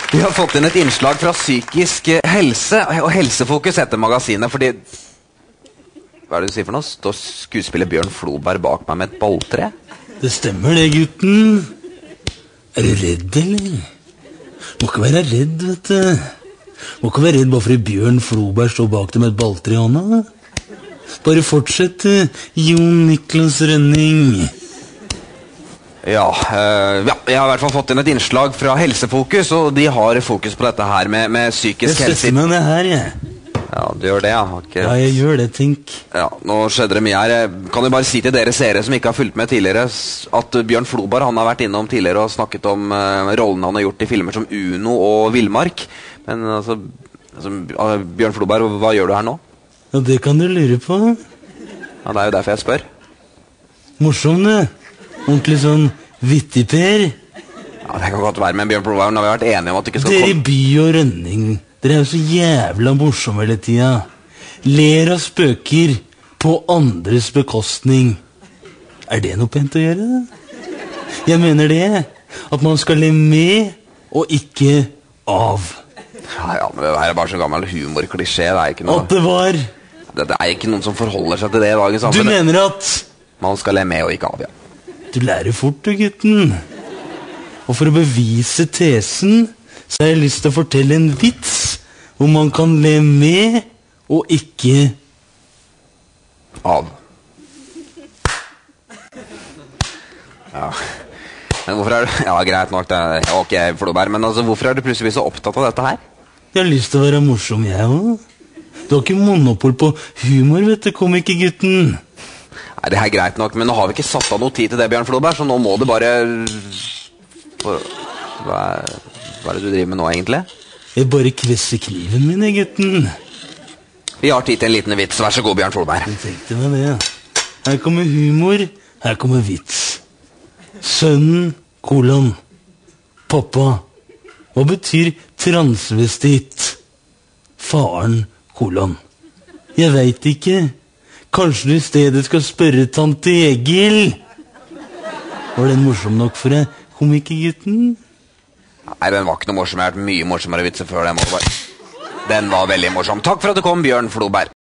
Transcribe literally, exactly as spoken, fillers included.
Vi har fått inn et innslag fra psykisk helse, og Helsefokus heter magasinet, fordi... Hva er det du sier for noe? Står skuespiller Bjørn Floberg bak meg med et balltre? Det stemmer det, gutten. Er du redd, eller? Må ikke være redd, vet du. Må ikke være redd bare fordi Bjørn Floberg står bak deg med et balltre i hånda. Bare fortsett, Jon Niklas Rønning. Ja, øh, ja, jeg har i hvert fall fått inn et innslag fra Helsefokus, og de har fokus på dette her med, med psykisk helse. Jeg setter meg ned her, jeg. Ja, du gjør det, ja. Okay. Ja, jeg gjør det, tenk. Ja, nå skjedde det mye her. Jeg kan jo bare si til dere seere som ikke har fulgt med tidligere, at Bjørn Floberg, han har vært innom tidligere og snakket om uh, rollene han har gjort i filmer som Uno og Villmark. Men altså, altså, Bjørn Floberg, hva gjør du her nå? Ja, det kan du lure på. Ja, det er jo derfor jeg spør. Morsom, det. Ordentlig sånn vittig, Per. Ja, det kan godt være, men Bjørn Floberg, nå har vi vært enige om at du ikke skal komme... Dere komme... By og Rønning, dere er jo så jævla morsomme hele tida. Ler av spøker på andres bekostning. Er det noe pent å gjøre? Jeg mener det, at man skal le med og ikke av. Ja, ja, men det her er bare så gammel humorklisjé, det er ikke noe... At det var... Det, det er ikke noen som forholder seg til det i dagens samfunn. Du mener at... Man skal le med og ikke av, ja. Du lærer fort, du, gutten. Og for å bevise tesen, så har jeg lyst til å fortelle en vits hvor man kan le med og ikke av. Ja. Men hvorfor er du... Ja, greit nok, det er ok, Floberg, men altså, hvorfor er du plutselig så opptatt av dette her? Jeg har lyst til å være morsom, jeg også. Du har ikke monopol på humor, vet du, komikergutten. Nei, det er greit nok, men nå har vi ikke satt av noe tid til det, Bjørn Floberg, så nå må du bare... Hva er, hva er det du driver med nå, egentlig? Jeg bare kvesser kniven min, gutten. Vi har tid til en liten vits, vær så god, Bjørn Floberg. Jeg tenkte meg det, ja. Her kommer humor, her kommer vits. Sønnen, kolon. Pappa, hva betyr transvestitt? Faren, kolon. Jeg vet ikke. Kanskje du i stedet skal spørre tante Egil? Var den morsom nok for deg, komikergutten? Nei, den var ikke noe morsom. Jeg har hørt mye morsommere vitser før den. Den var veldig morsom. Takk for at du kom, Bjørn Floberg.